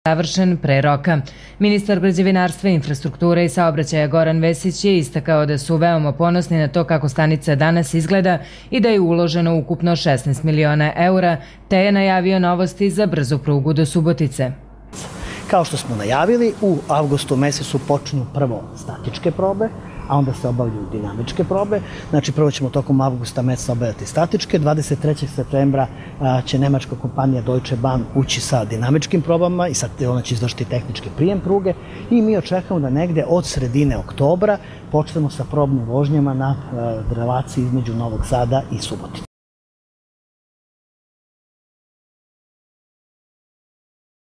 završen pre roka. Ministar građevinarstva, infrastrukture i saobraćaja Goran Vesić je istakao da su veoma ponosni na to kako stanica danas izgleda i da je uloženo ukupno 16 miliona eura, te je najavio novosti za brzu prugu do Subotice. Kao što smo najavili, u avgustu mesecu počnu prvo statičke probe, a onda se obavljaju dinamičke probe. Znači, prvo ćemo tokom avgusta meseca obavljati statičke. 23. septembra će nemačka kompanija Deutsche Bahn ući sa dinamičkim probama i sad ona će izvršiti tehnički prijem pruge i mi očekujemo da negde od sredine oktobra počnemo sa probnim vožnjama na relaciji između Novog Sada i Subotice.